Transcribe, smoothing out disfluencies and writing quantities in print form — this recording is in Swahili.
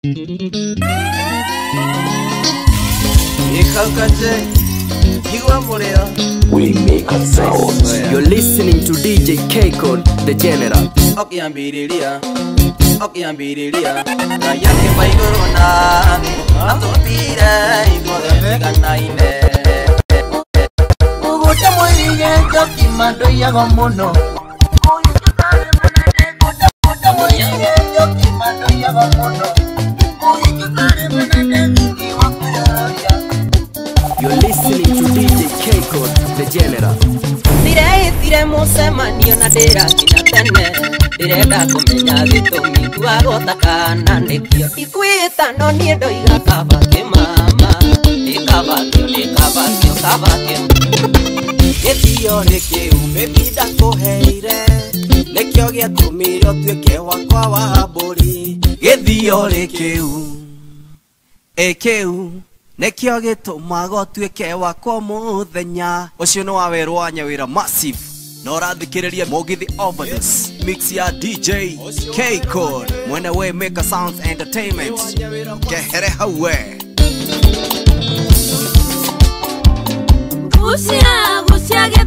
We make a sound. You're listening to DJ K-Code, the General. Okay, I'm Birilia. Okay, I'm Birilia. I am my corona. I'm so bitter. I'm going You're listening to DJ K-Code, the General. Dire musemanio na ndira kinya tene ndirenda kumenya gitumi twagotaka nikio ikwita no ni ndo igakaba kimama ikabakio kabakio Githio nikiu mebida kuheire nikio giatumire tuike wakwa wa mburi Githio nikiu ekeu nekio gitumaga tuike wakwa muthenya ucio no wawerwo anyawira massive no rathikiriria mugithi over this mix ya DJ K-Code mwene we make a sounds entertainment kehere hawe Gucia